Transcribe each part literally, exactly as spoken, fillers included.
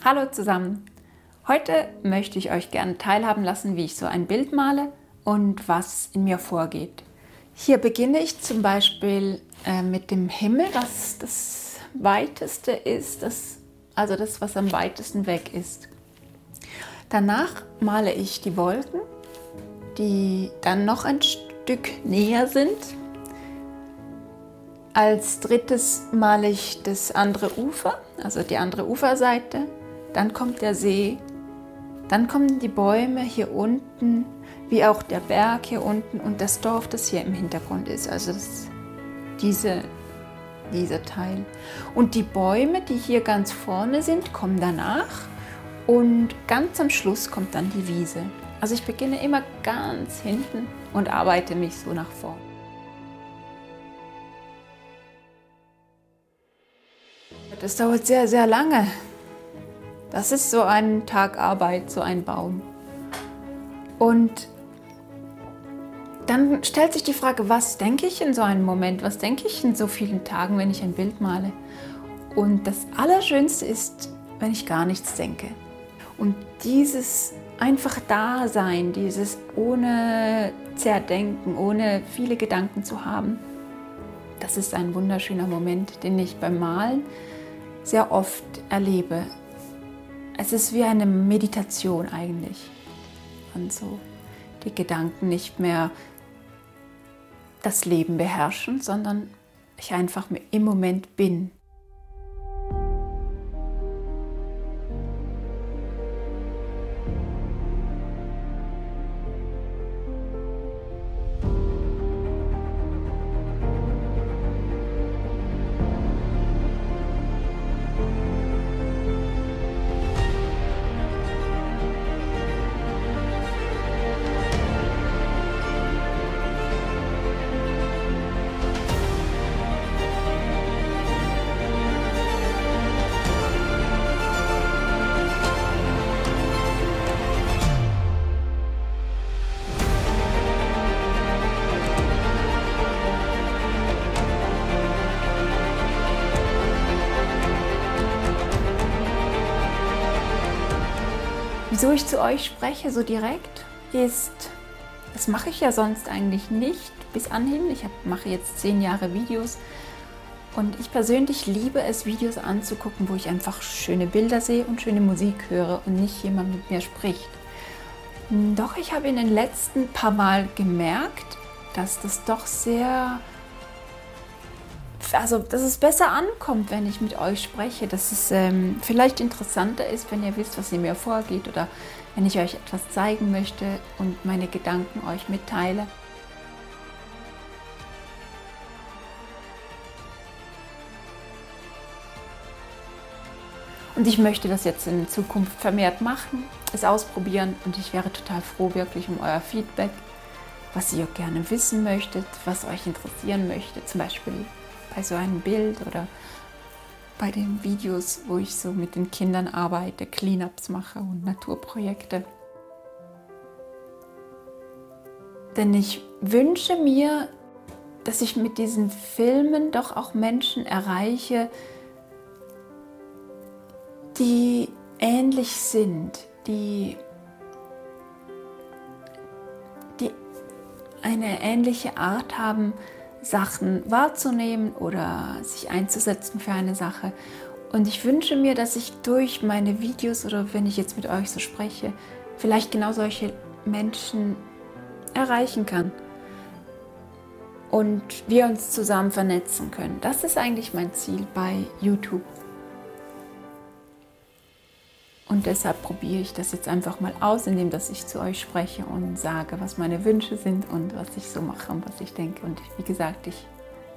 Hallo zusammen! Heute möchte ich euch gerne teilhaben lassen, wie ich so ein Bild male und was in mir vorgeht. Hier beginne ich zum Beispiel äh, mit dem Himmel, was das weiteste ist, das, also das, was am weitesten weg ist. Danach male ich die Wolken, die dann noch ein Stück näher sind. Als drittes male ich das andere Ufer, also die andere Uferseite. Dann kommt der See, dann kommen die Bäume hier unten, wie auch der Berg hier unten und das Dorf, das hier im Hintergrund ist. Also das, diese, dieser Teil. Und die Bäume, die hier ganz vorne sind, kommen danach und ganz am Schluss kommt dann die Wiese. Also ich beginne immer ganz hinten und arbeite mich so nach vorn. Das dauert sehr, sehr lange. Das ist so ein Tag Arbeit, so ein Baum. Und dann stellt sich die Frage, was denke ich in so einem Moment? Was denke ich in so vielen Tagen, wenn ich ein Bild male? Und das Allerschönste ist, wenn ich gar nichts denke. Und dieses einfach Dasein, dieses ohne Zerdenken, ohne viele Gedanken zu haben, das ist ein wunderschöner Moment, den ich beim Malen sehr oft erlebe. Es ist wie eine Meditation eigentlich. Und so die Gedanken nicht mehr das Leben beherrschen, sondern ich einfach im Moment bin. Wieso ich zu euch spreche so direkt, ist, das mache ich ja sonst eigentlich nicht bis anhin. Ich hab, mache jetzt zehn Jahre Videos und ich persönlich liebe es, Videos anzugucken, wo ich einfach schöne Bilder sehe und schöne Musik höre und nicht jemand mit mir spricht. Doch ich habe in den letzten paar Mal gemerkt, dass das doch sehr... Also, dass es besser ankommt, wenn ich mit euch spreche, dass es ähm, vielleicht interessanter ist, wenn ihr wisst, was in mir vorgeht oder wenn ich euch etwas zeigen möchte und meine Gedanken euch mitteile. Und ich möchte das jetzt in Zukunft vermehrt machen, es ausprobieren und ich wäre total froh wirklich um euer Feedback, was ihr gerne wissen möchtet, was euch interessieren möchte, zum Beispiel bei so einem Bild oder bei den Videos, wo ich so mit den Kindern arbeite, Cleanups mache und Naturprojekte. Denn ich wünsche mir, dass ich mit diesen Filmen doch auch Menschen erreiche, die ähnlich sind, die, die eine ähnliche Art haben, Sachen wahrzunehmen oder sich einzusetzen für eine Sache. Und ich wünsche mir, dass ich durch meine Videos oder wenn ich jetzt mit euch so spreche, vielleicht genau solche Menschen erreichen kann. Und wir uns zusammen vernetzen können. Das ist eigentlich mein Ziel bei YouTube. Und deshalb probiere ich das jetzt einfach mal aus, indem dass ich zu euch spreche und sage, was meine Wünsche sind und was ich so mache und was ich denke. Und wie gesagt, ich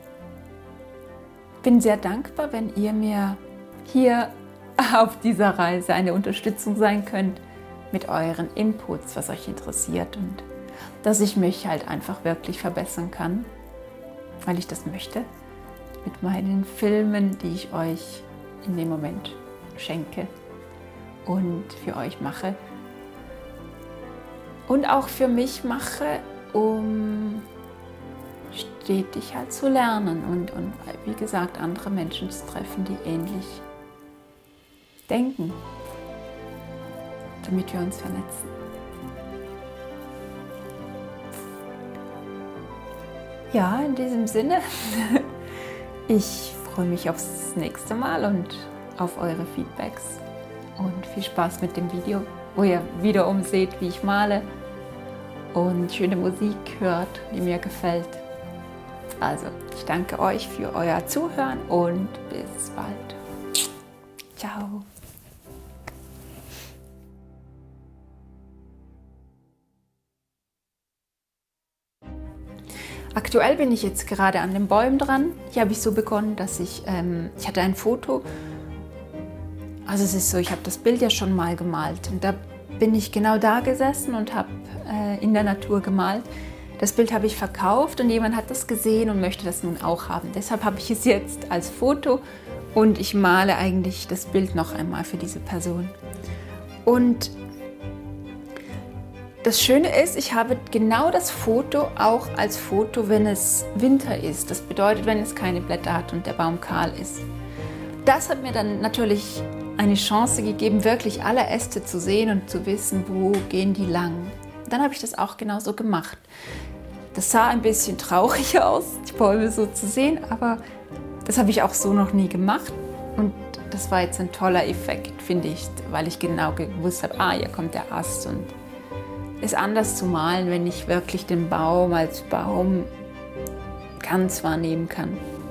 bin sehr dankbar, wenn ihr mir hier auf dieser Reise eine Unterstützung sein könnt mit euren Inputs, was euch interessiert und dass ich mich halt einfach wirklich verbessern kann, weil ich das möchte, mit meinen Filmen, die ich euch in dem Moment schenke und für euch mache und auch für mich mache, um stetig halt zu lernen und, und wie gesagt andere Menschen zu treffen, die ähnlich denken damit wir uns vernetzen. Ja, in diesem Sinne, ich freue mich aufs nächste Mal und auf eure Feedbacks und viel Spaß mit dem Video, wo ihr wiederum seht, wie ich male und schöne Musik hört, die mir gefällt. Also, ich danke euch für euer Zuhören und bis bald. Ciao. Aktuell bin ich jetzt gerade an den Bäumen dran. Hier habe ich so begonnen, dass ich, ähm, ich hatte ein Foto, also es ist so, ich habe das Bild ja schon mal gemalt und da bin ich genau da gesessen und habe äh, in der Natur gemalt. Das Bild habe ich verkauft und jemand hat das gesehen und möchte das nun auch haben. Deshalb habe ich es jetzt als Foto und ich male eigentlich das Bild noch einmal für diese Person. Und das Schöne ist, ich habe genau das Foto auch als Foto, wenn es Winter ist. Das bedeutet, wenn es keine Blätter hat und der Baum kahl ist. Das hat mir dann natürlich eine Chance gegeben, wirklich alle Äste zu sehen und zu wissen, wo gehen die lang. Dann habe ich das auch genauso gemacht. Das sah ein bisschen traurig aus, die Bäume so zu sehen, aber das habe ich auch so noch nie gemacht. Und das war jetzt ein toller Effekt, finde ich, weil ich genau gewusst habe, ah, hier kommt der Ast. Und es anders zu malen, wenn ich wirklich den Baum als Baum ganz wahrnehmen kann.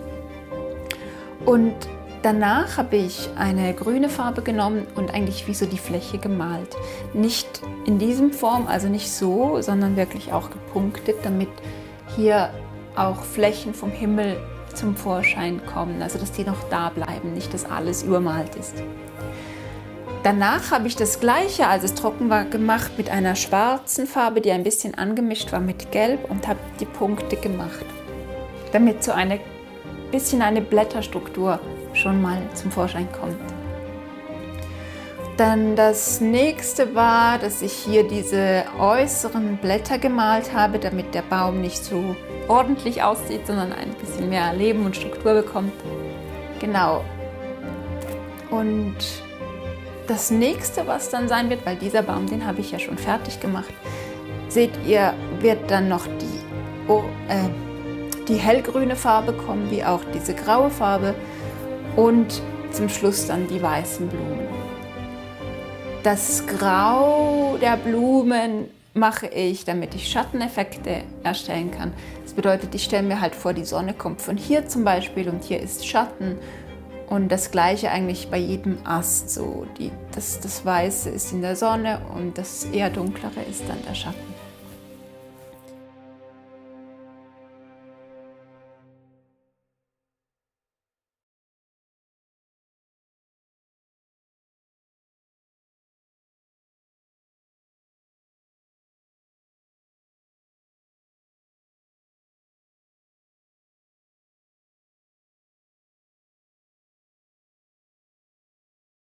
Und danach habe ich eine grüne Farbe genommen und eigentlich wie so die Fläche gemalt. Nicht in diesem Form, also nicht so, sondern wirklich auch gepunktet, damit hier auch Flächen vom Himmel zum Vorschein kommen, also dass die noch da bleiben, nicht dass alles übermalt ist. Danach habe ich das Gleiche, als es trocken war, gemacht mit einer schwarzen Farbe, die ein bisschen angemischt war mit Gelb und habe die Punkte gemacht, damit so ein bisschen eine Blätterstruktur schon mal zum Vorschein kommt. Dann das nächste war, dass ich hier diese äußeren Blätter gemalt habe, damit der Baum nicht so ordentlich aussieht, sondern ein bisschen mehr Leben und Struktur bekommt. Genau. Und das nächste, was dann sein wird, weil dieser Baum, den habe ich ja schon fertig gemacht, seht ihr, wird dann noch die, oh, äh, die hellgrüne Farbe kommen, wie auch diese graue Farbe und zum Schluss dann die weißen Blumen. Das Grau der Blumen mache ich, damit ich Schatteneffekte erstellen kann. Das bedeutet, ich stelle mir halt vor, die Sonne kommt von hier zum Beispiel und hier ist Schatten. Und das Gleiche eigentlich bei jedem Ast so. Die, das, das Weiße ist in der Sonne und das eher Dunklere ist dann der Schatten.